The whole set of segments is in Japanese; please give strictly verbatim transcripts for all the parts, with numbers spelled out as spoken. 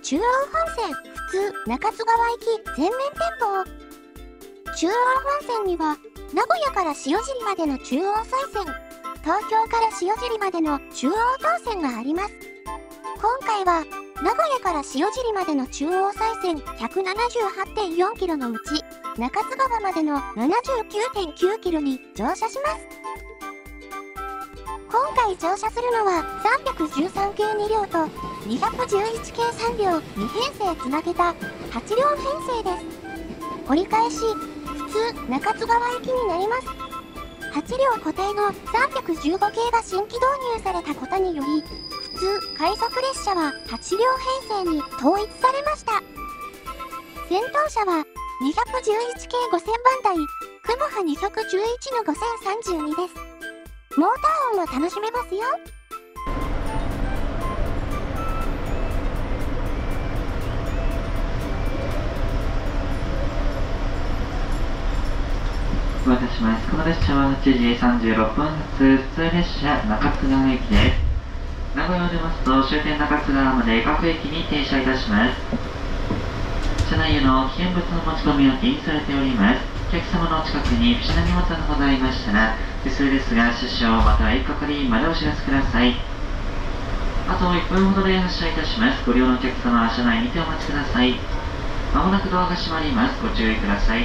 中央本線、普通、中津川行き、全面展望。中央本線には、名古屋から塩尻までの中央西線、東京から塩尻までの中央東線があります。今回は、名古屋から塩尻までの中央西線 ひゃくななじゅうはちてんよんキロのうち、中津川までの ななじゅうきゅうてんきゅうキロに乗車します。今回乗車するのはさんびゃくじゅうさんけいにりょうとにひゃくじゅういちけいさんりょうにへんせいつなげたはちりょう編成です。折り返し、普通中津川行きになります。はちりょう固定のさんびゃくじゅうごけいが新規導入されたことにより、普通快速列車ははちりょう編成に統一されました。先頭車はにひゃくじゅういちけいごせんばんだい、雲波にひゃくじゅういちのごせんさんじゅうにです。モーター音も楽しめますよ。 お待たせします。この列車ははちじさんじゅうろっぷん発、普通列車中津川駅です。名古屋を出ますと終点中津川まで各駅に停車いたします。車内への危険物の持ち込みは禁止されております。お客様の近くに不審な荷物がございましたら、手数ですが少々または一係までお知らせください。あといっぷんほどで発車いたします。ご利用のお客様は車内にてお待ちください。まもなくドアが閉まります。ご注意ください。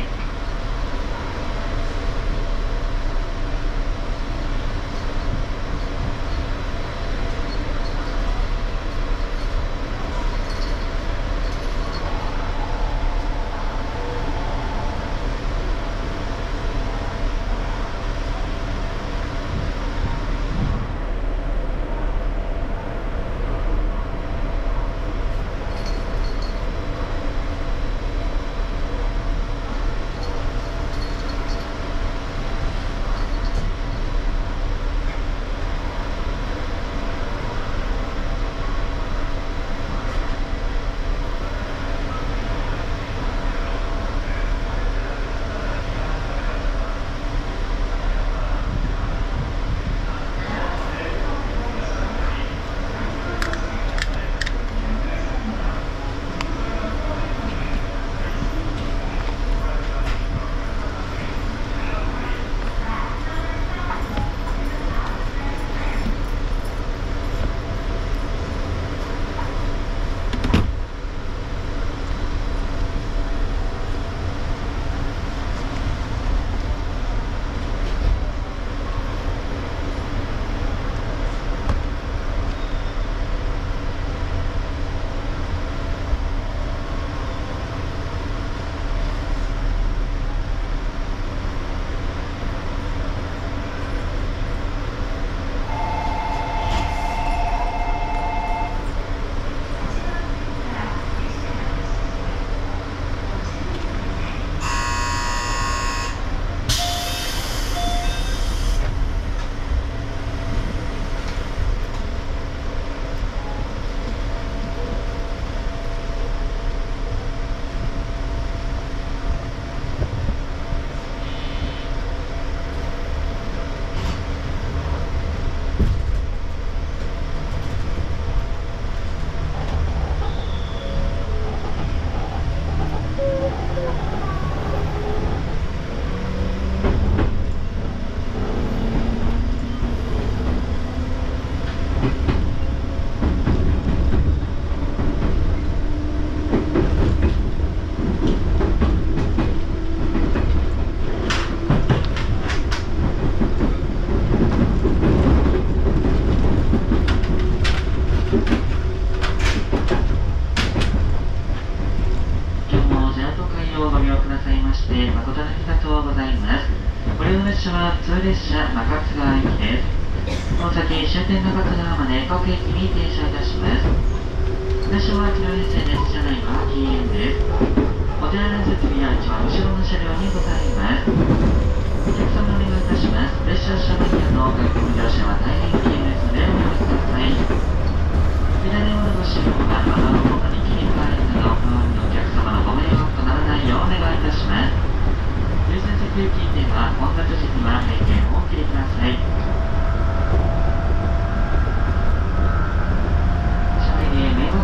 普通列車中津川駅です。この先終点中津川まで各駅に停車いたします。列車はきろ編成です。車内は禁煙です。お手洗い設備は一番後ろの車両にございます。お客様お願いいたします。列車車内の外国乗車は大変危険ですのでおやめください。左側の信号が青の方に切り替わるなど、周りのお客様のご迷惑とならないようお願いいたします。優先席行き点は混雑時には閉店をお切りください。車内で迷惑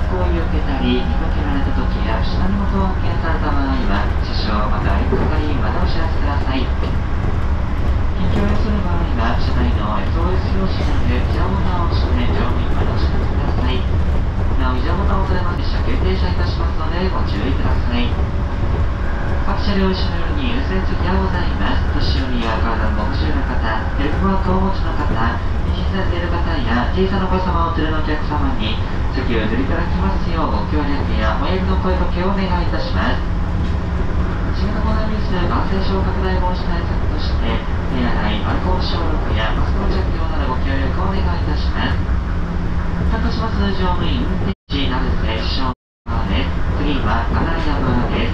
行為を受けたり、見かけられた時や下に元を発見された場合は、車掌または連絡係またお知らせください。緊急をする場合は、車内の エスオーエス 用紙にある非常ボタンを押して乗務員までお知らせください。なお、非常ボタンを押されまして車検停車いたしますのでご注意ください。各車両一緒のように優先席がございます。年寄りや体のご不自由な方、ヘルプマークをお持ちの方、妊娠されている方や小さなお子様をお連れのお客様に席を譲りいただきますようご協力やお呼びの声かけをお願いいたします。新型コロナウイルス感染症拡大防止対策として手洗い、アルコール消毒やマスクの着用などご協力をお願いいたします。担当します乗務員、運転士、成瀬、師匠です。次は金井山です。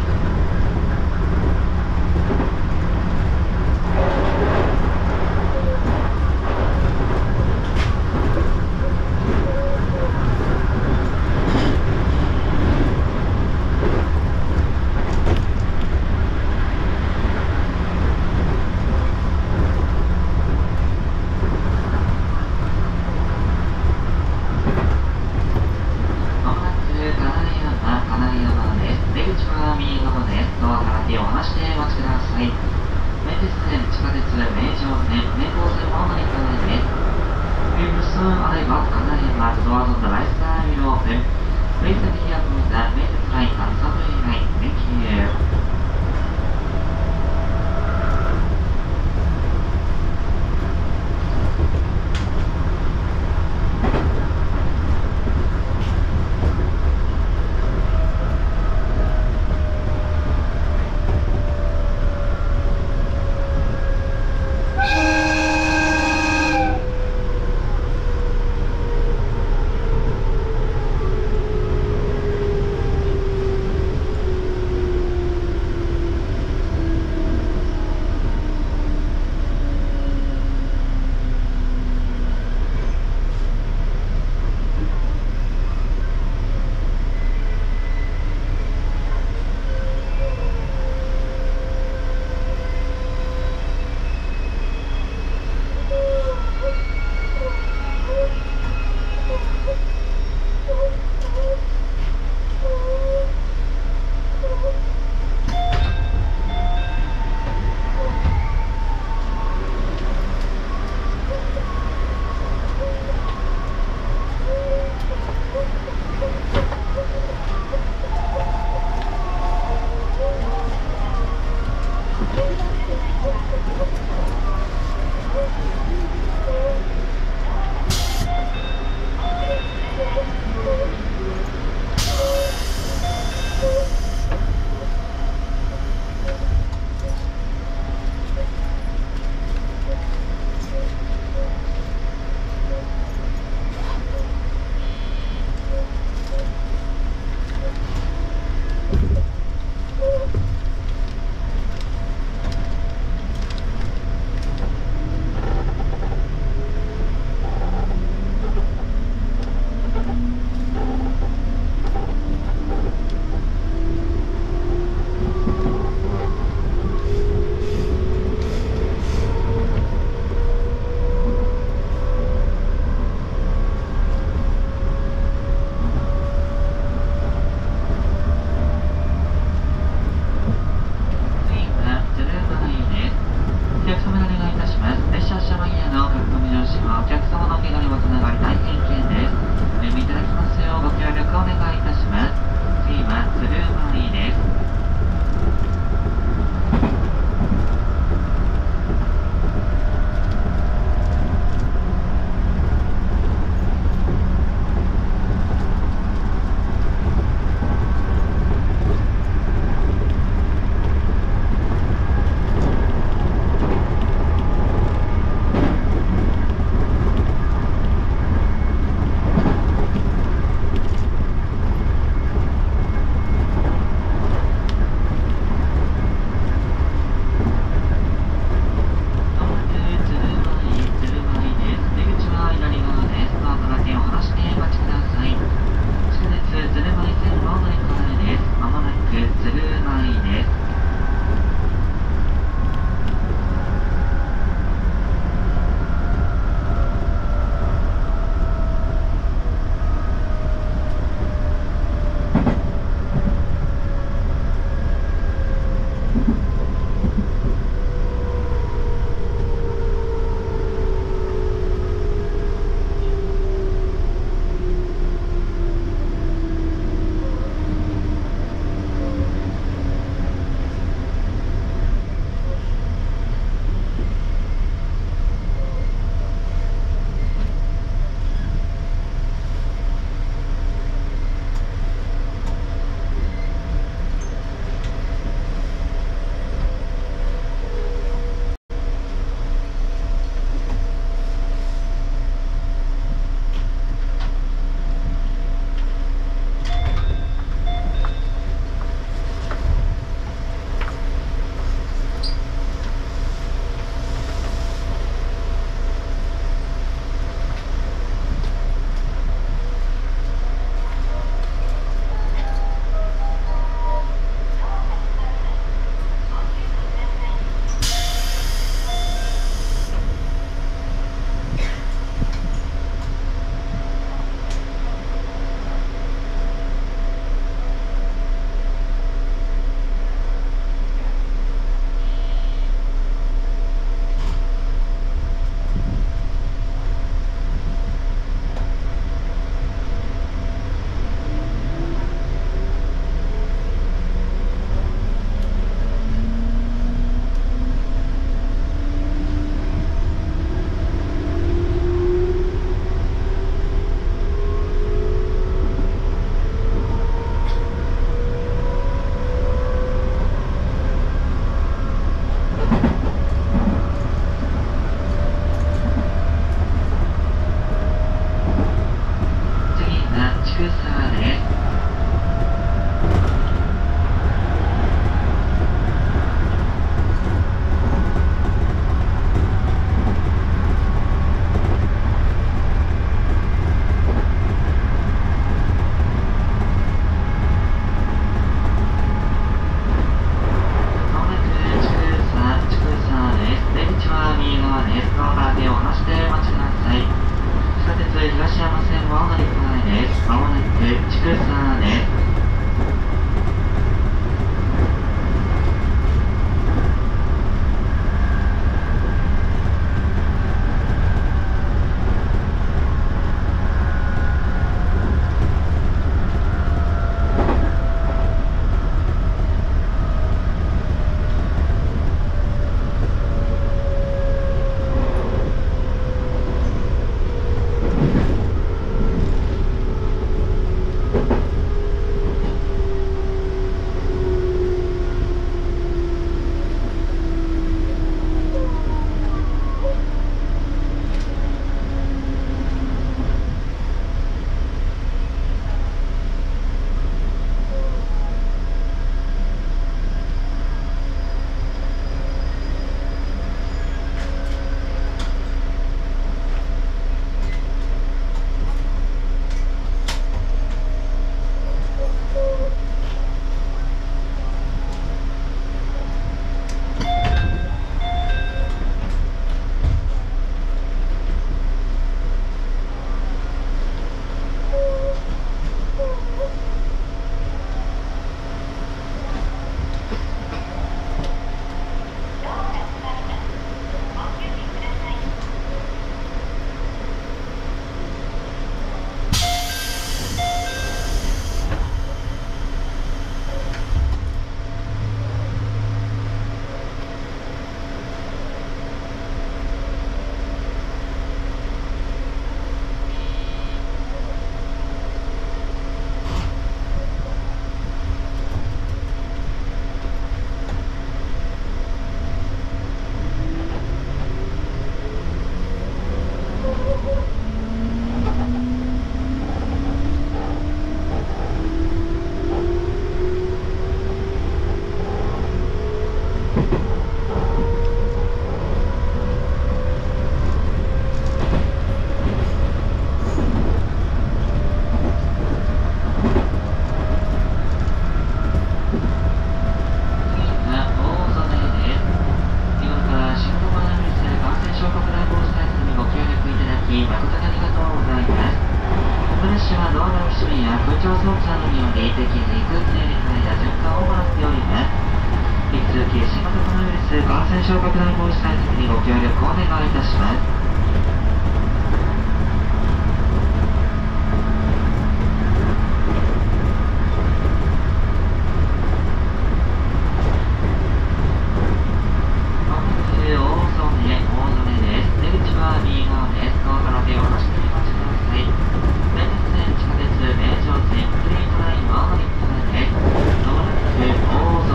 宿さです。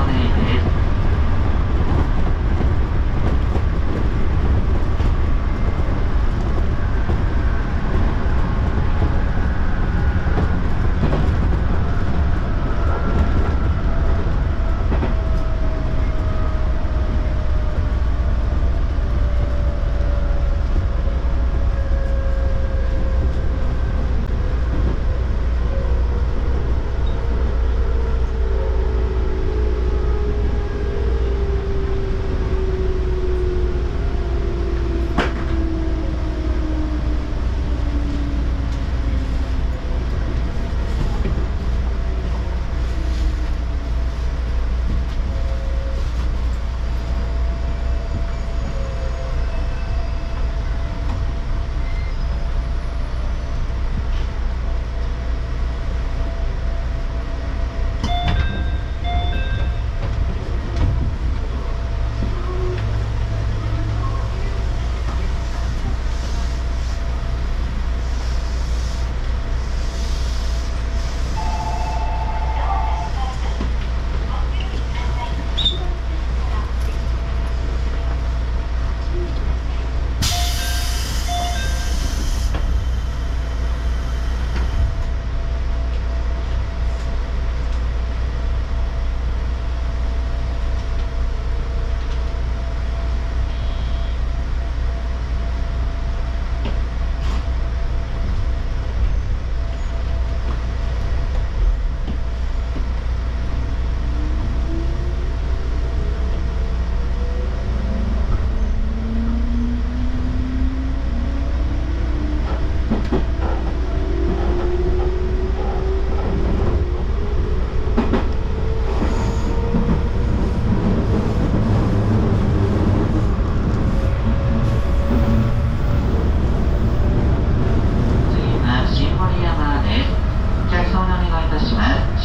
「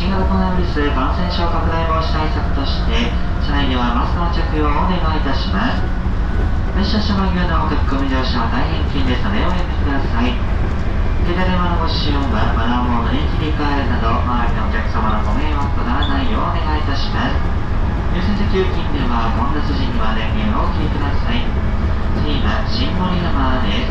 新型コロナウイルス感染症拡大防止対策として、車内ではマスクの着用をお願いいたします。列車車間際のお書き込み乗車は大変危険ですのでおやめください。携帯電話のご使用はマナーモードに切り替えるなど、周りのお客様のご迷惑とならないようお願いいたします。優先席付近では混雑時には電源をお切りください。次は新森山です。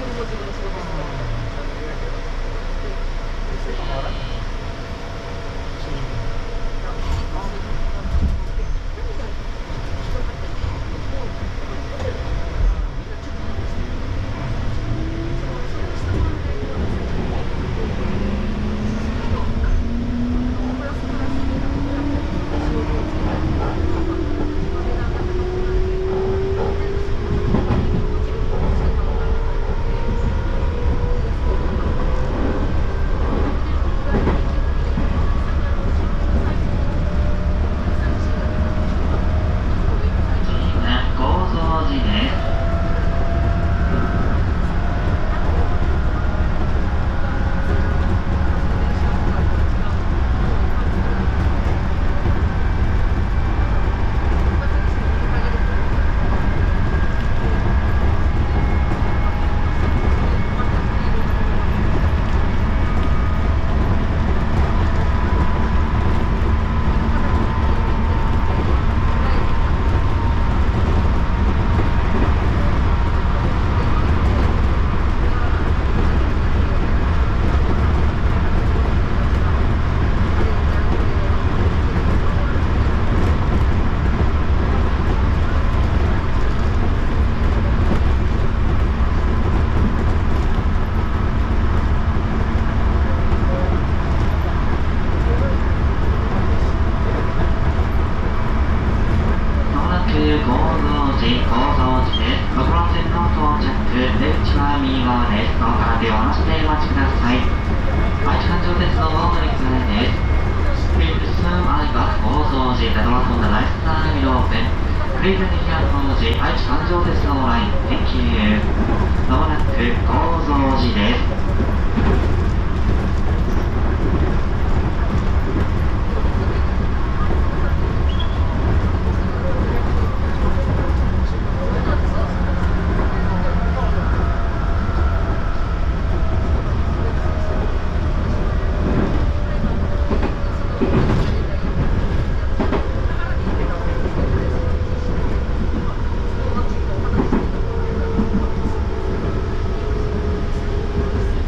ご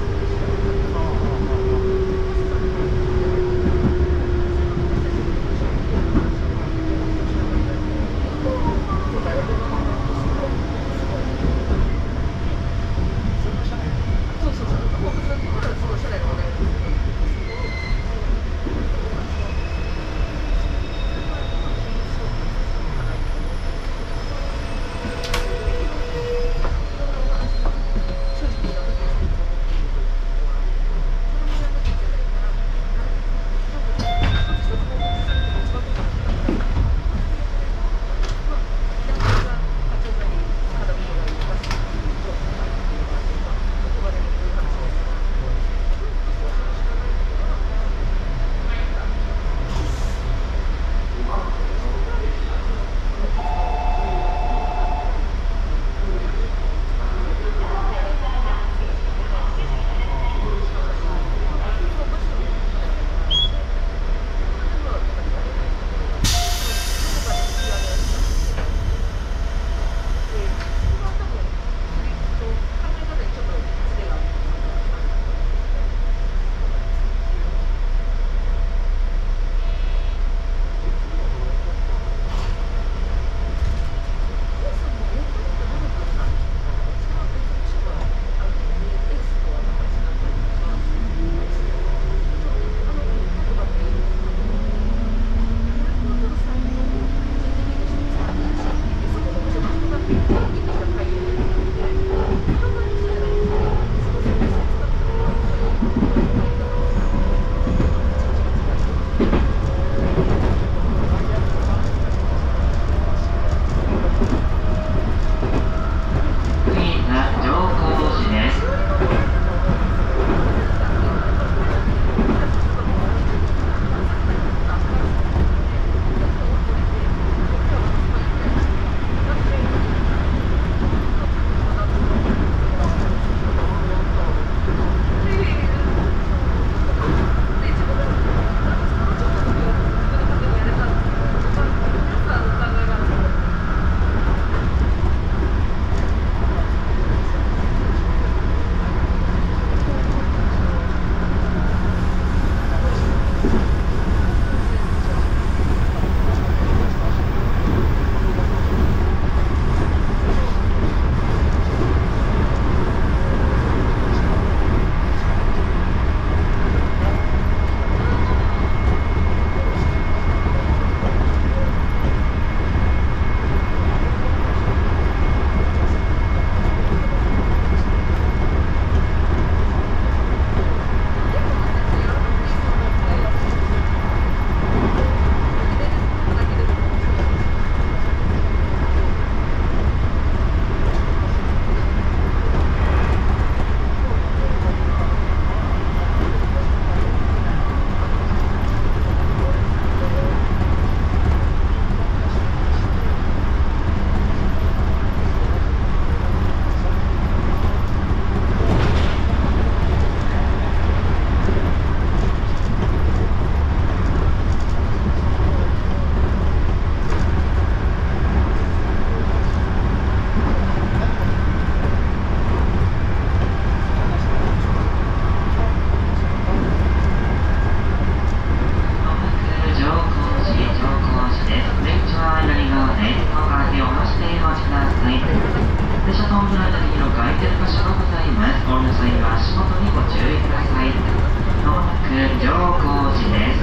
注意ください。まもなく乗降時です。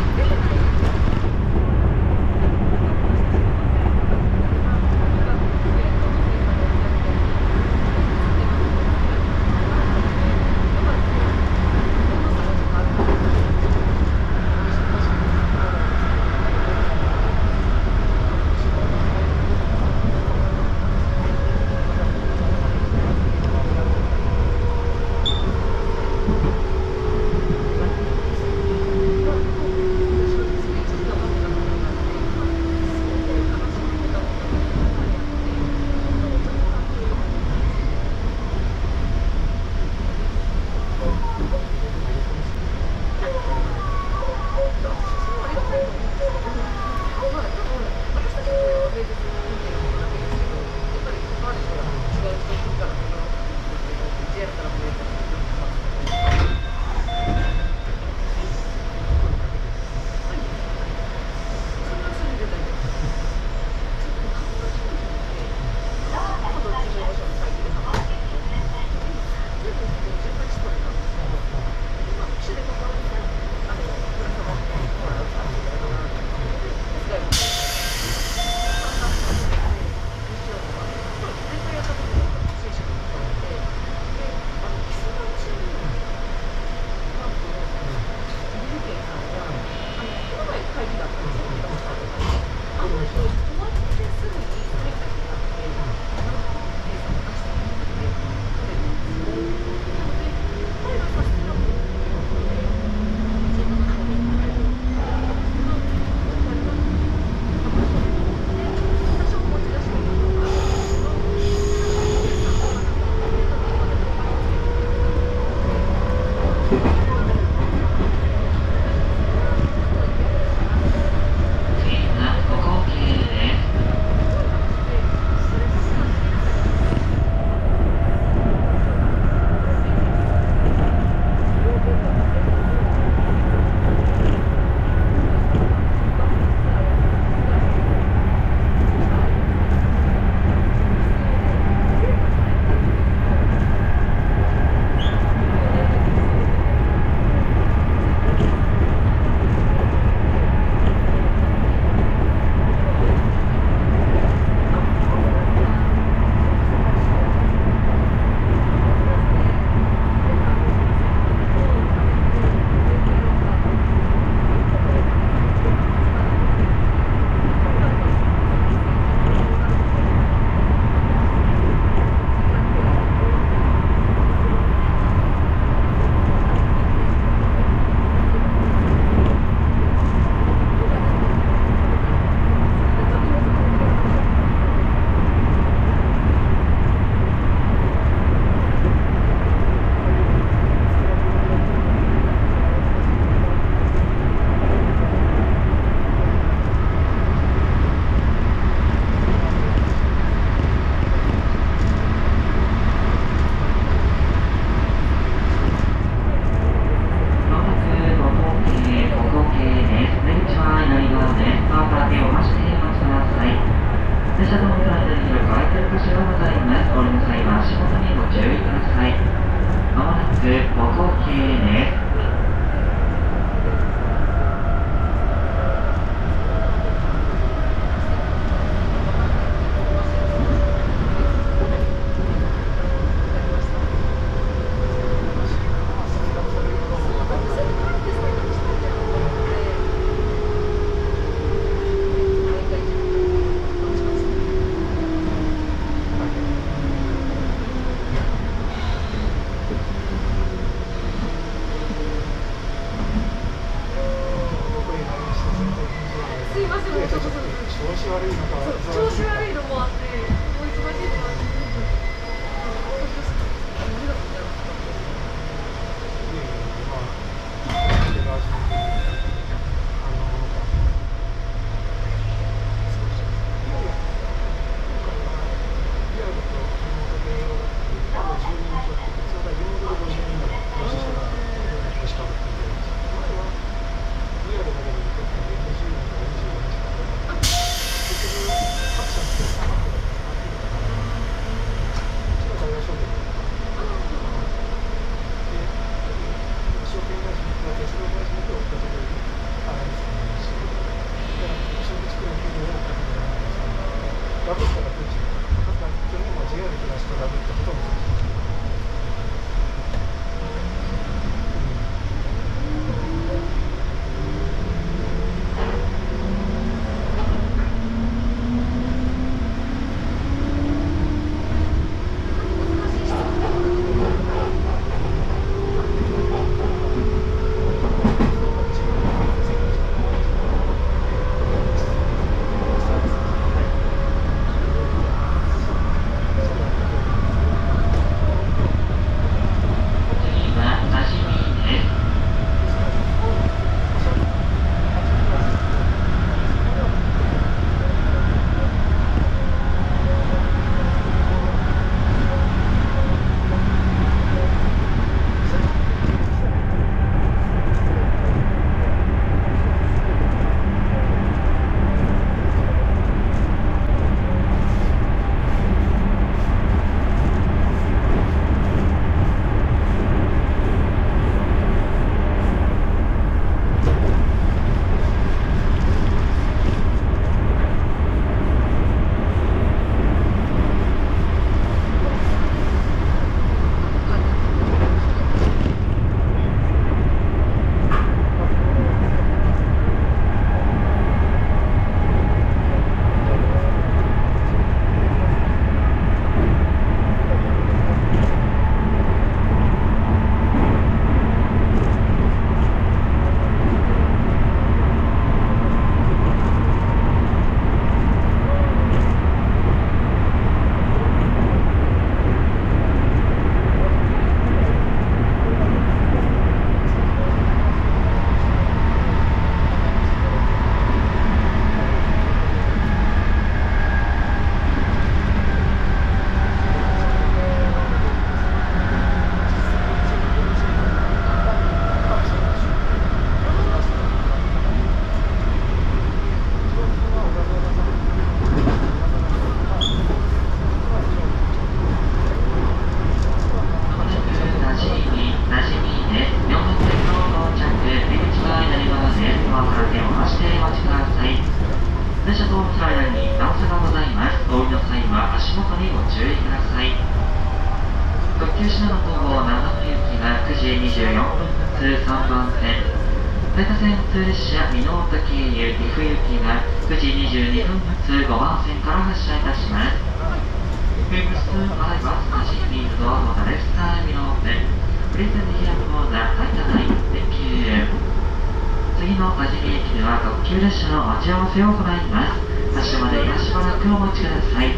急品の統合長野行きがくじにじゅうよんぷん発さんばん線、大田線普通列車美濃田経由岐阜行きがくじにじゅうにふん発ごばん線から発車いたします。Please arrive at Hajime door for the left side below the Please adhere for the right line. Thank you. 次の多治見駅では特急列車の待ち合わせを行います。発車まで今しばらくお待ちください。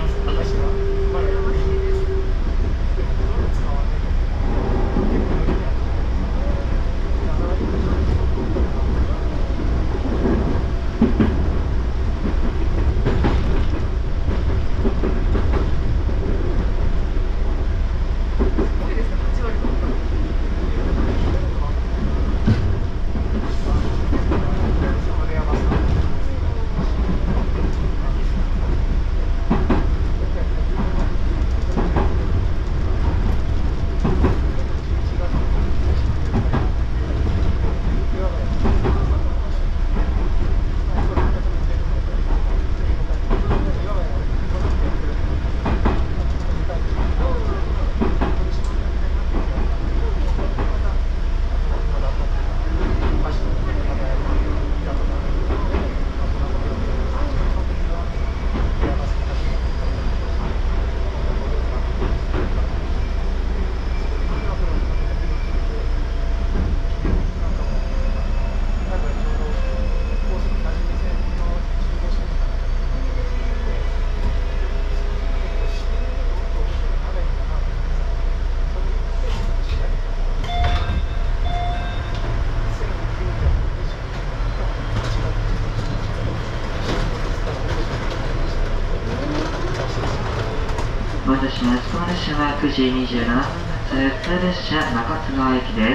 ご乗車です。この列車はくじにじゅうななふん発普通列車中津川駅です。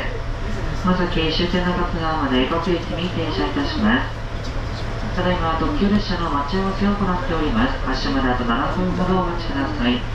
この先終点中津川まで各駅に停車いたします。ただいま特急列車の待ち合わせを行っております。発車まであとななふんほどお待ちください。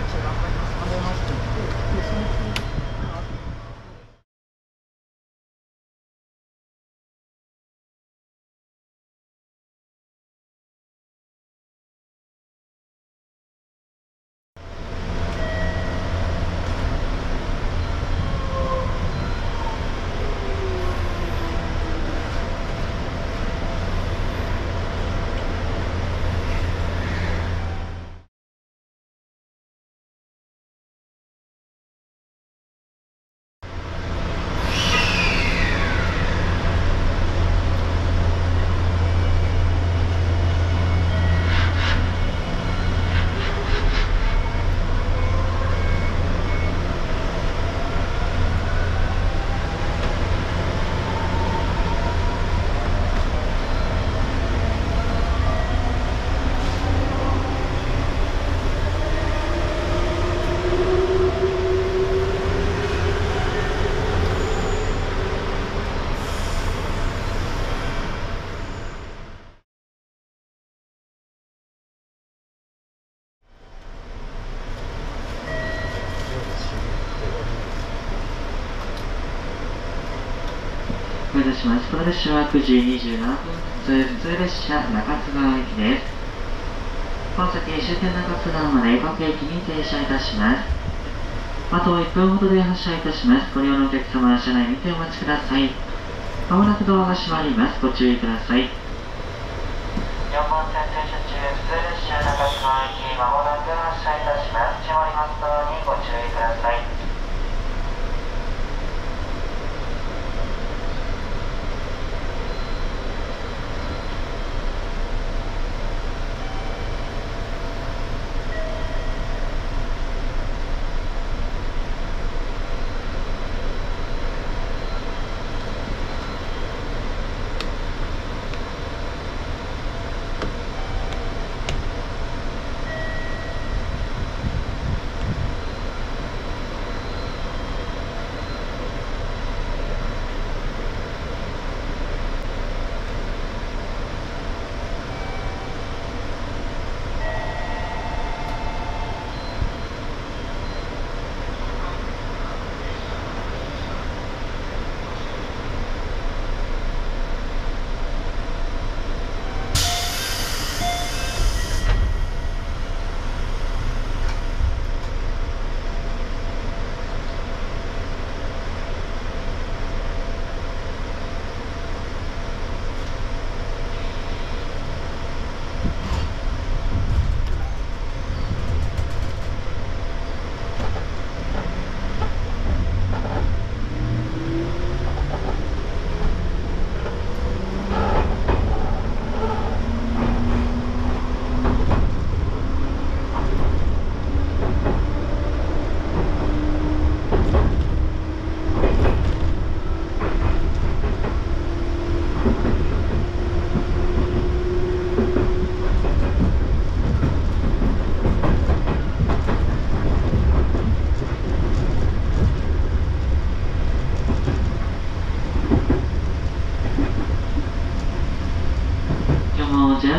ご乗車です。この列車はくじにじゅうななふん発普通列車中津川駅です。この先終点中津川まで各駅に停車いたします。あといっぷんほどで発車いたします。ご利用のお客様は車内にてお待ちください。まもなくドアが閉まります。ご注意ください。よんばん線停車中、普通列車中津川駅、まもなく発車いたします。閉まりますドアにご注意ください。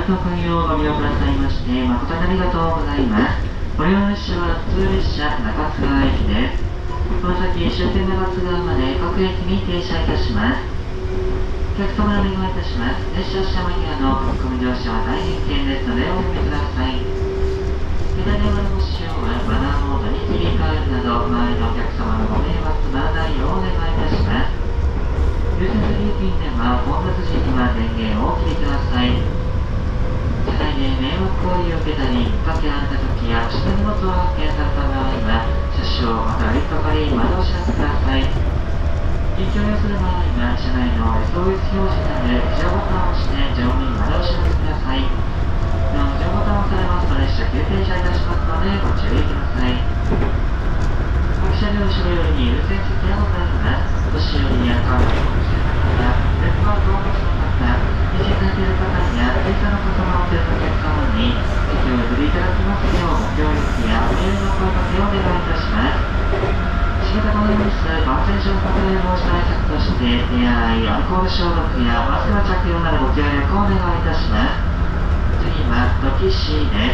と開業をご利用くださいまして誠にありがとうございます。ご利用列車は普通列車中津川駅です。この先終点中津川まで各駅に停車いたします。お客様にお願いいたします。列車下間際の込み乗車は大変危険ですのでおやめください。左側のご使用はマナーモードに切り替えるなど周りのお客様のご迷惑とならないようお願いいたします。優先する料金では混雑時には電源をお切りください。車内で迷惑行為を受けたり見かけられた時や下荷物を発見された場合は車掌またはリフト借り窓を知らせてください。緊急を要する場合は車内の エスオーエス 表示なる非常ボタンを押して乗務員までお知らせください。なお非常ボタンを押されますと列車急停車いたしますのでご注意ください。各車両後ろよりに優先席がございます。お年寄りやカードをお持ちの方、レッドアウトをお持ちの方、妊娠されている方や小さな子供を連れたお客様に席を譲りいただきますようご協力やお見合いの声かけをお願いいたします。新型コロナウイルス感染症拡大防止対策として手洗い、アルコール消毒やマスクの着用などご協力をお願いいたします。次は土岐市です。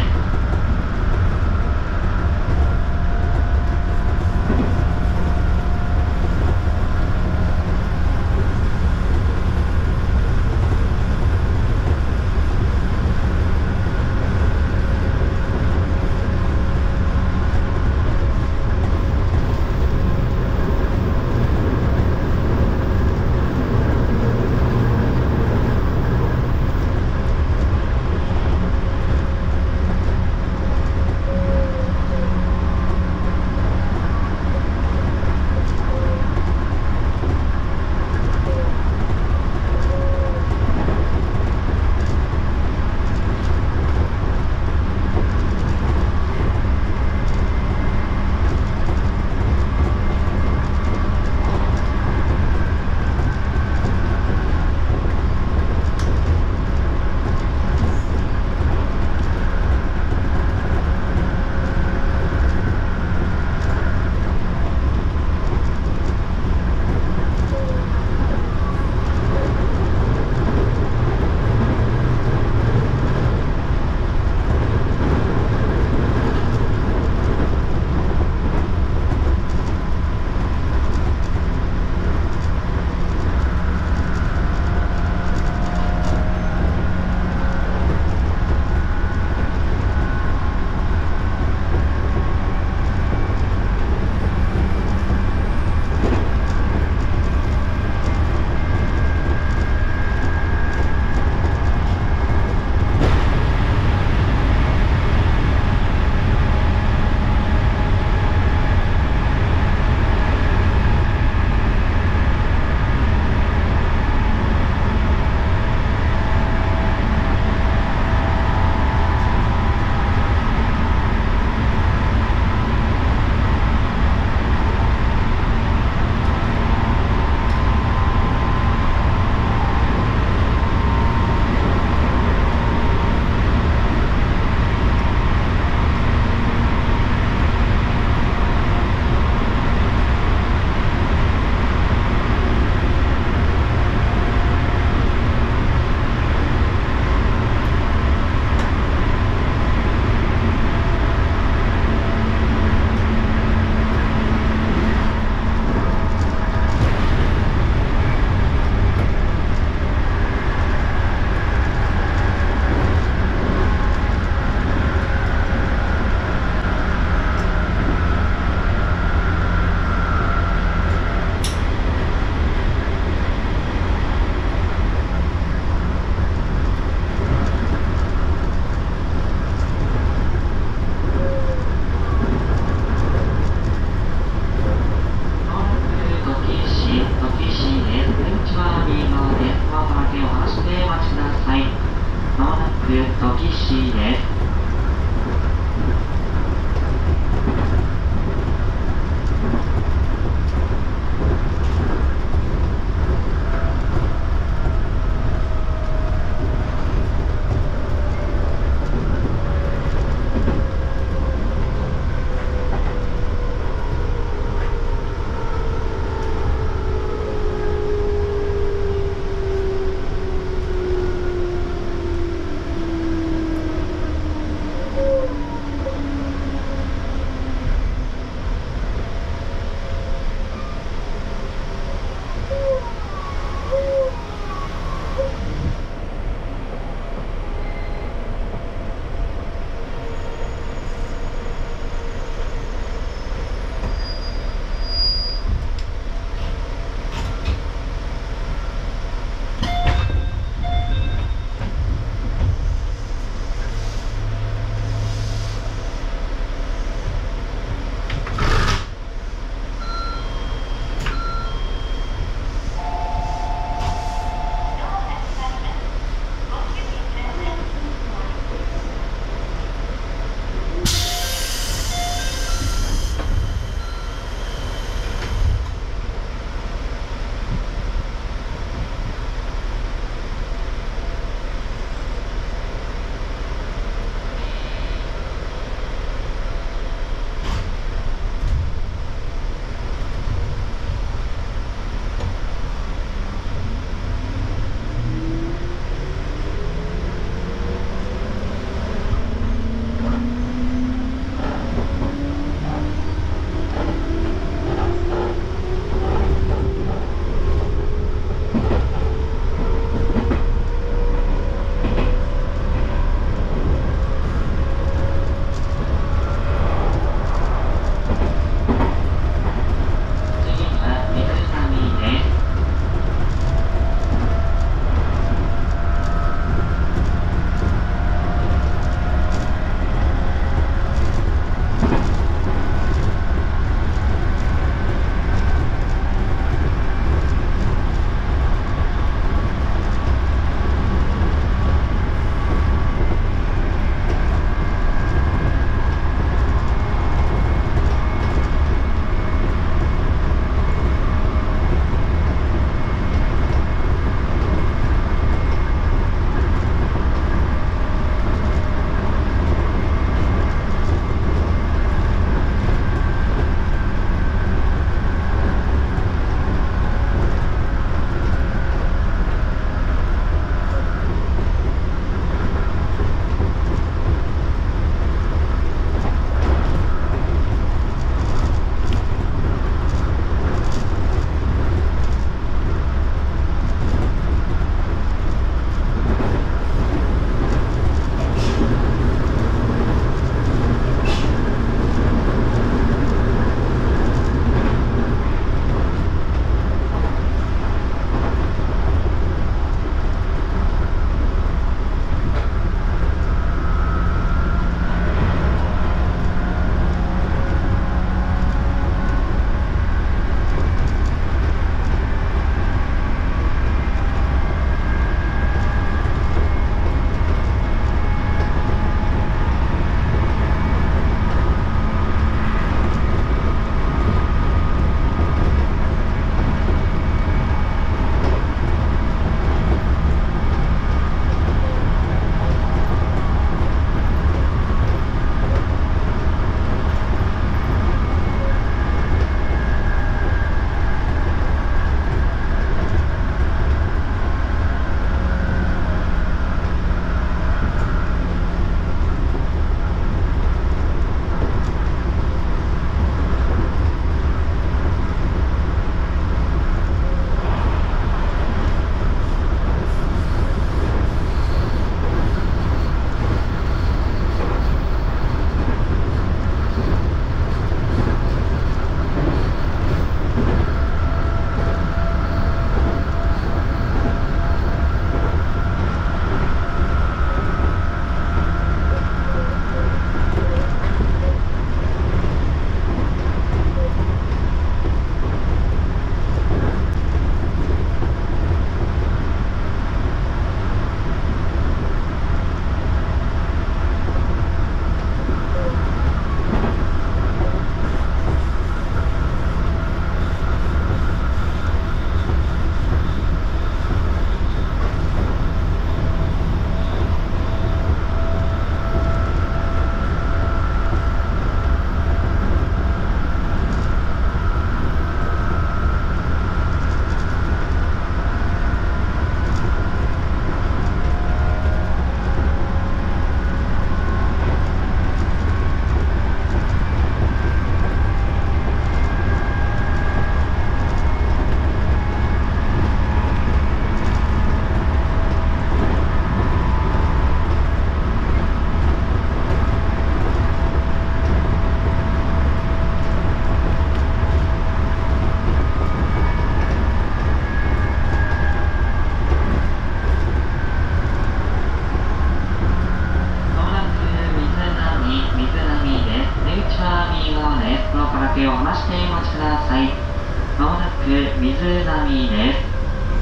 待ちください。まもなく水波です。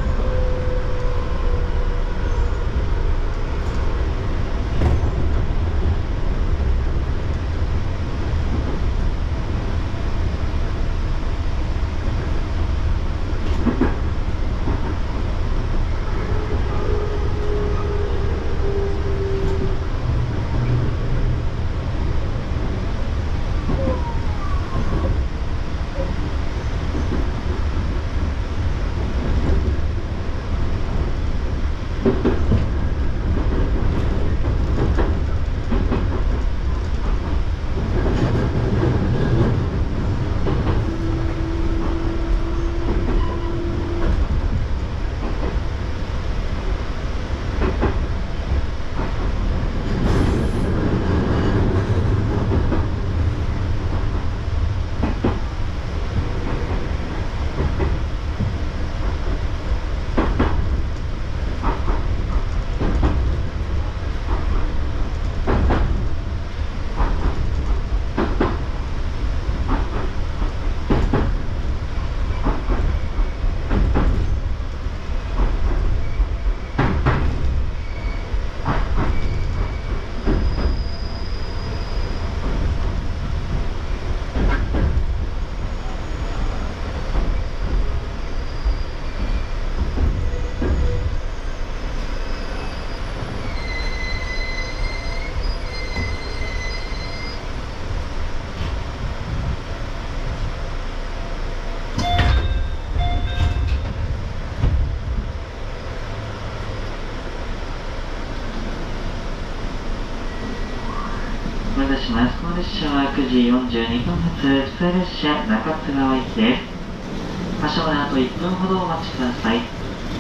お待たせします。この列車はくじよんじゅうにふん発、普通列車中津川行きです。発車まであといっぷんほどお待ちください。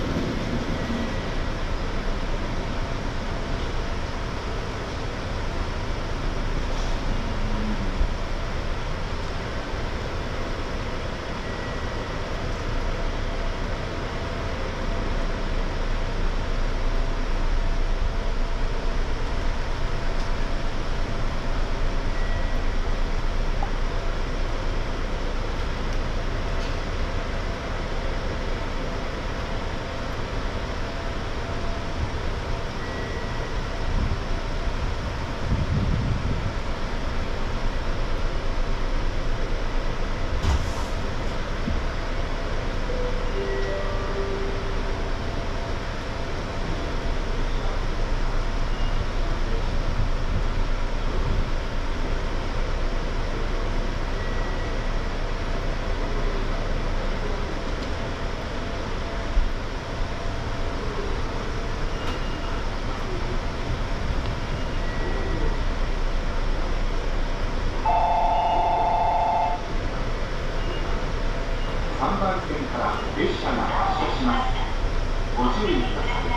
さんばん線から列車が発車します。ご注意ください。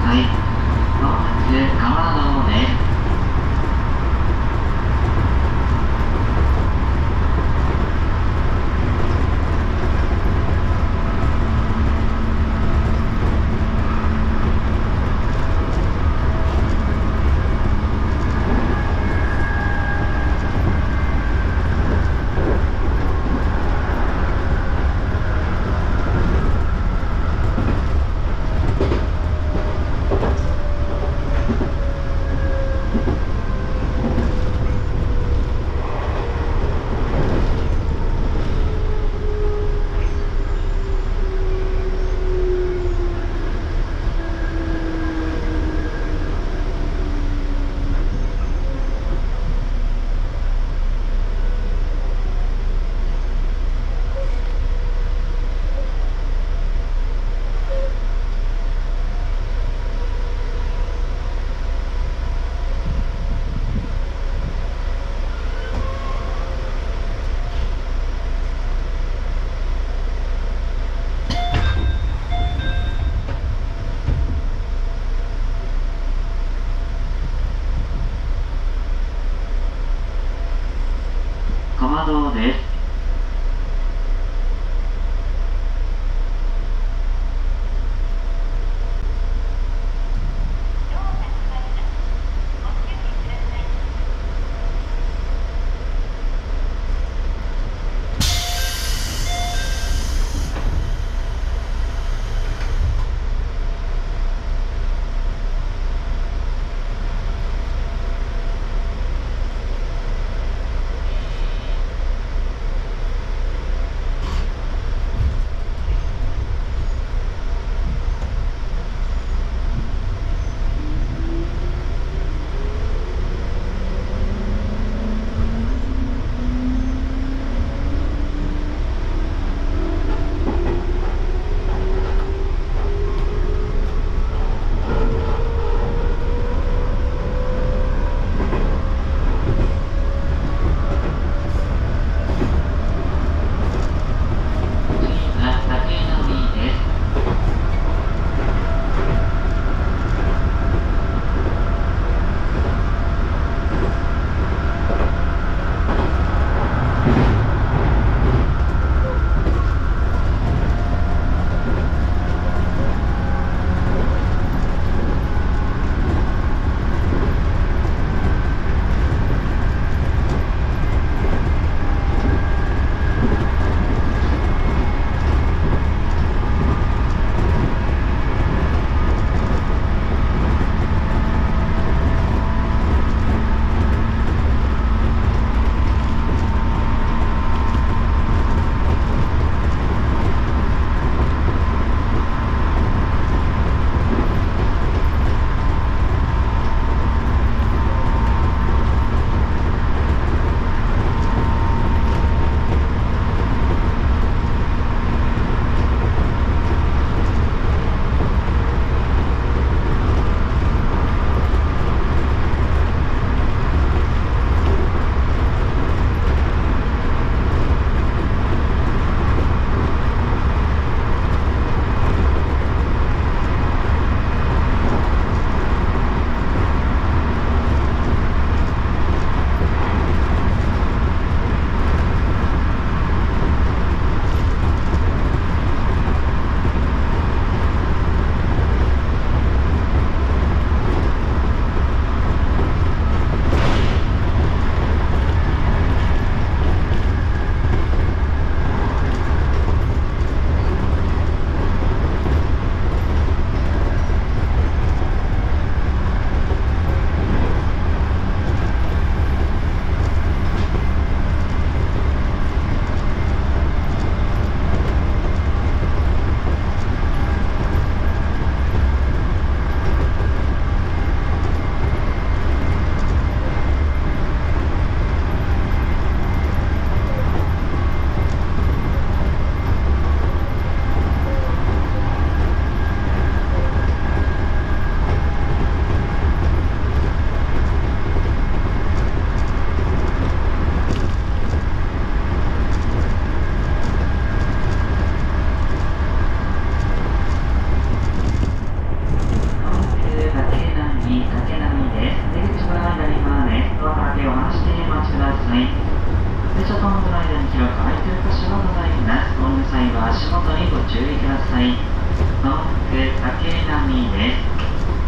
さい。まもなく蒲田の方です。 ご注意ください。まもなく竹波です。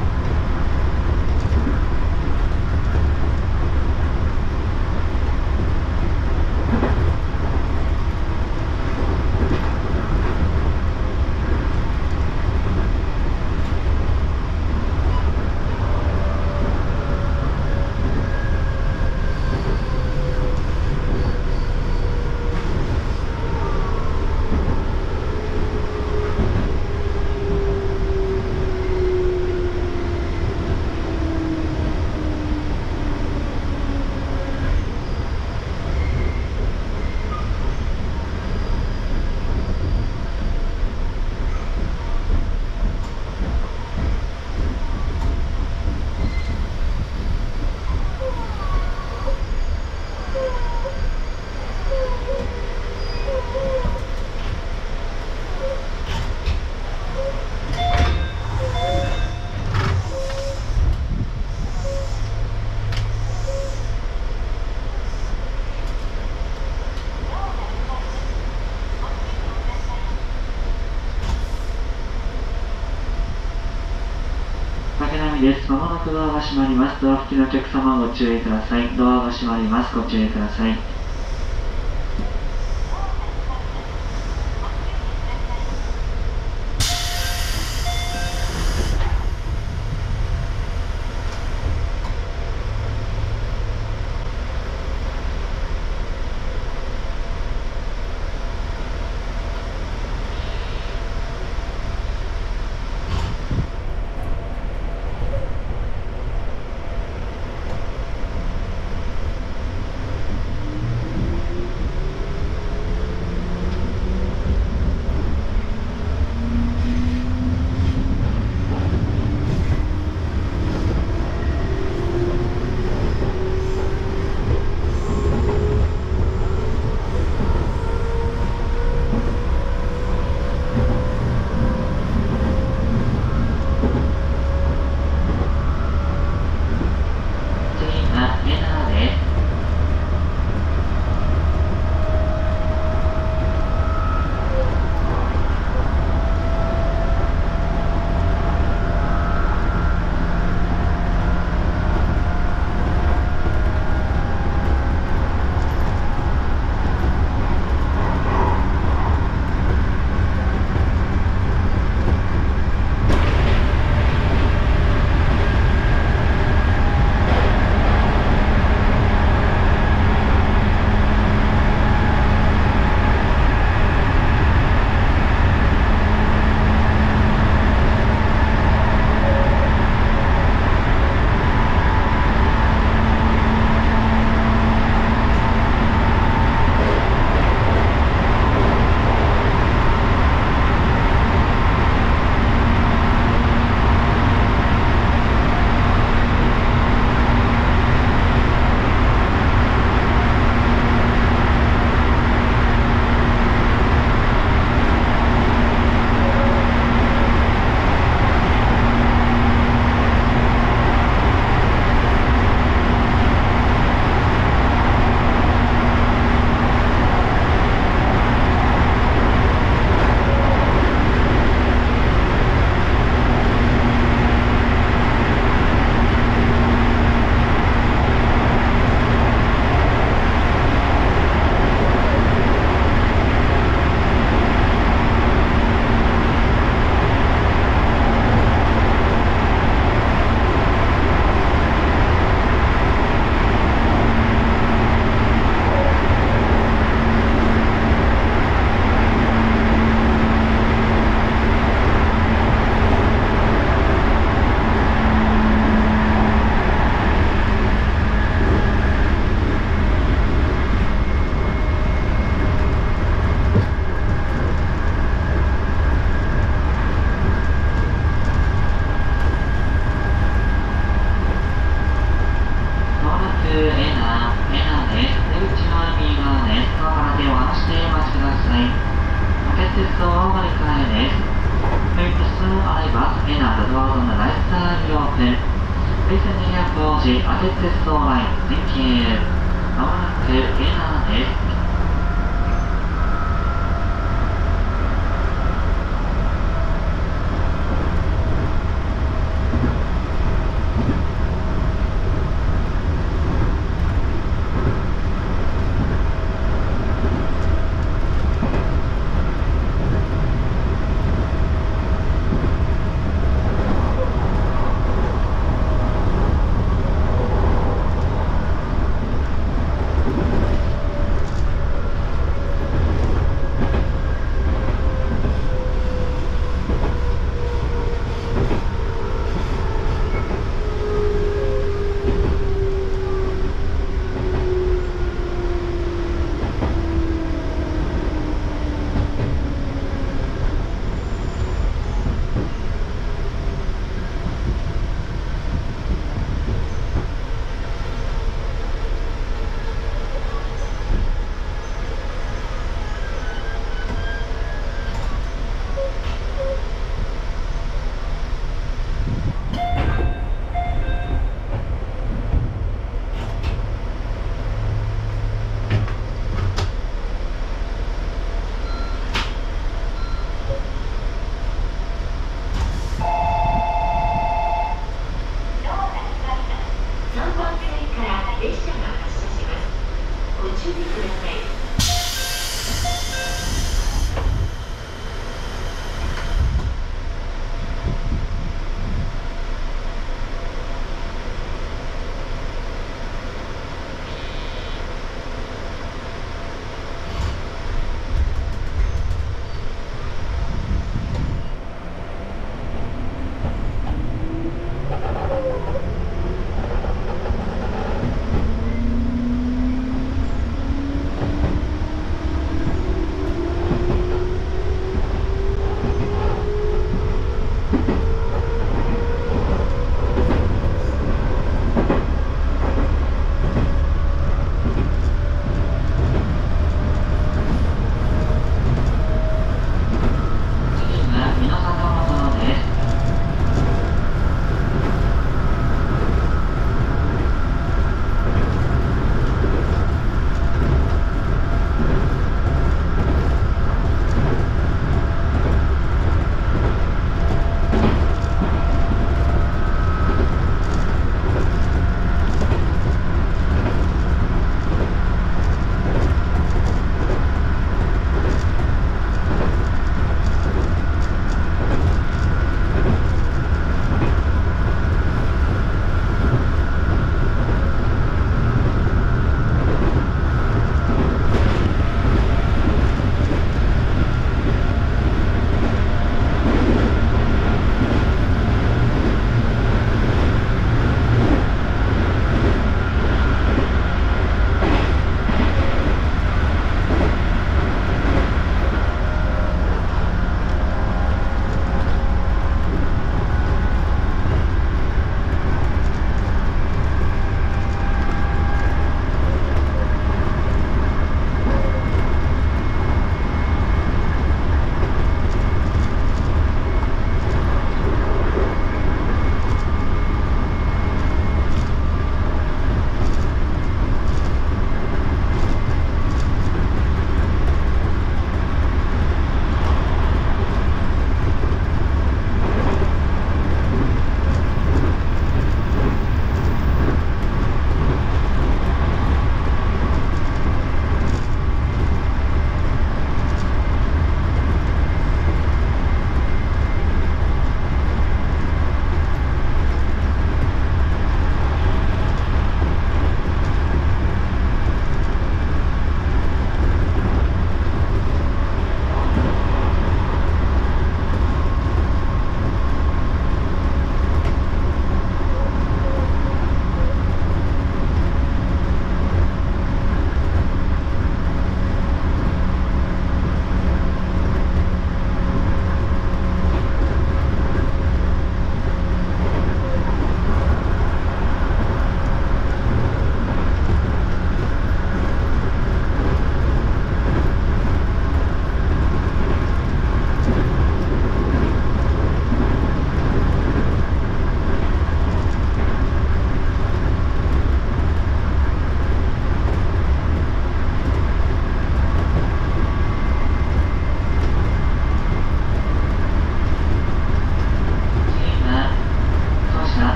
竹波です。まもなくドアが閉まります。ドア付近のお客様ご注意ください。ドアが閉まります。ご注意ください。Please engineer for the Arctic Line. Thank you. まもなくエナーです。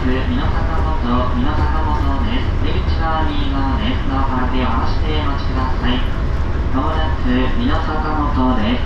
美濃坂本、美濃坂本です。出口は右側です。ドアから手を離してお待ちください。まもなく美濃坂本です。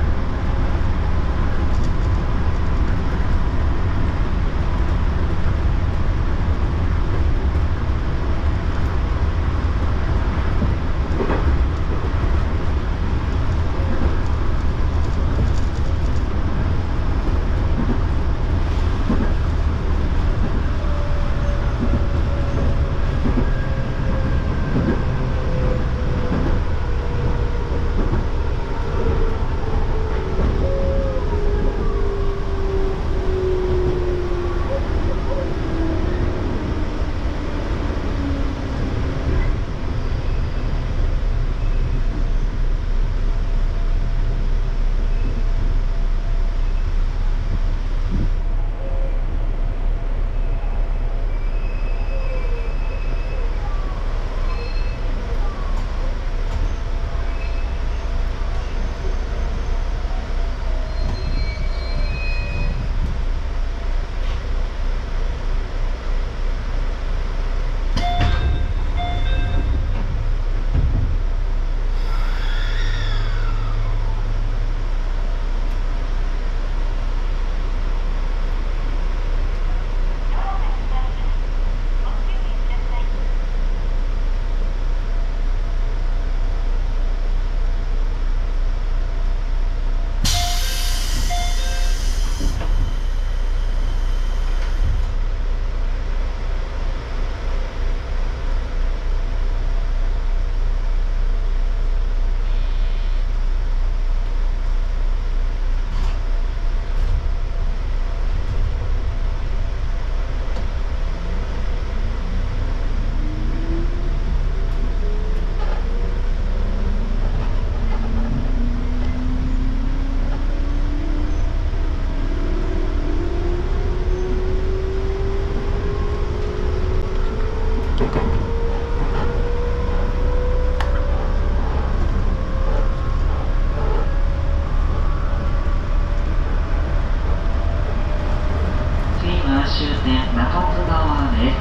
終点中津川です。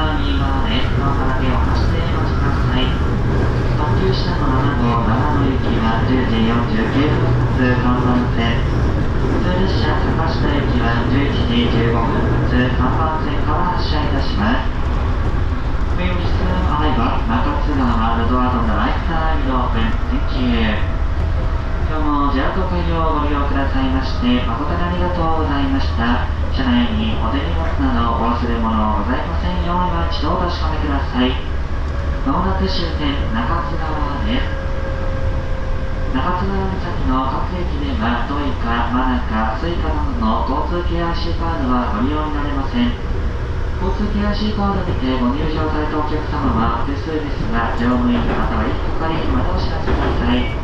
は右側でドアから手を離してお待ちください。特急下のななごう長野行きはじゅうじよんじゅうきゅうふん発看板線。普通列車坂下行きはじゅういちじじゅうごふん発看板線から発車いたします。We will soon arrive at 中津川 The doors on the right side will open. Thank you. 今日も ジェイアール 東海をご利用くださいまして誠にありがとうございました。車内にお手荷物などお忘れ物ございませんよう今一度お確かめください。まもなく終点中津川です。中津川岬の各駅ではトイカ、マナカ、スイカなどの交通系 アイシー カードはご利用になれません。交通系 アイシー カードにてご入場されたお客様は手数ですが乗務員または一係までお知らせください。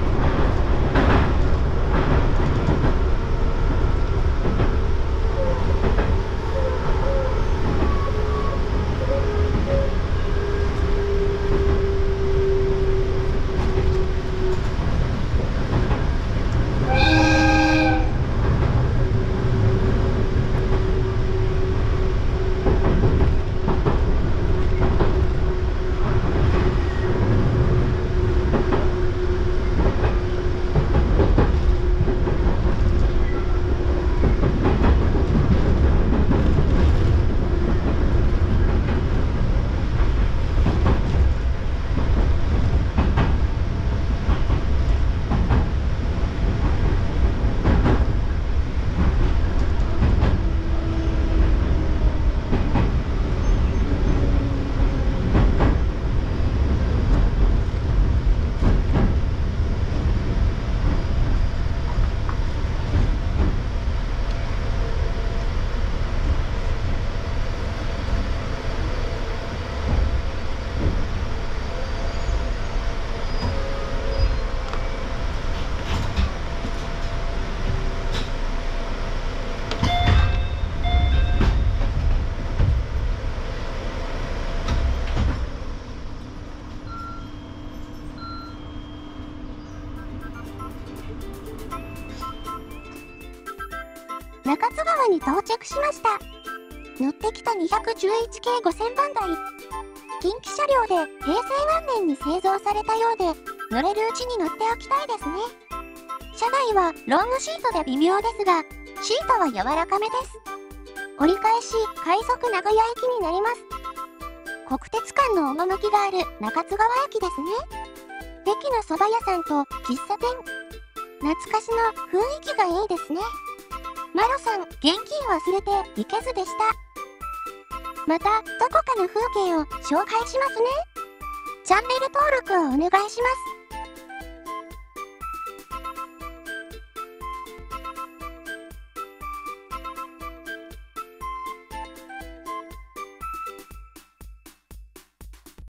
中津川に到着しました。乗ってきた にひゃくじゅういちけいごせんばんだい。近畿車両でへいせい元年に製造されたようで、乗れるうちに乗っておきたいですね。車内はロングシートで微妙ですが、シートは柔らかめです。折り返し快速名古屋駅になります。国鉄館の趣がある中津川駅ですね。駅の蕎麦屋さんと喫茶店。懐かしの雰囲気がいいですね。マロさん、現金忘れて行けずでした。また、どこかの風景を紹介しますね。チャンネル登録をお願いします。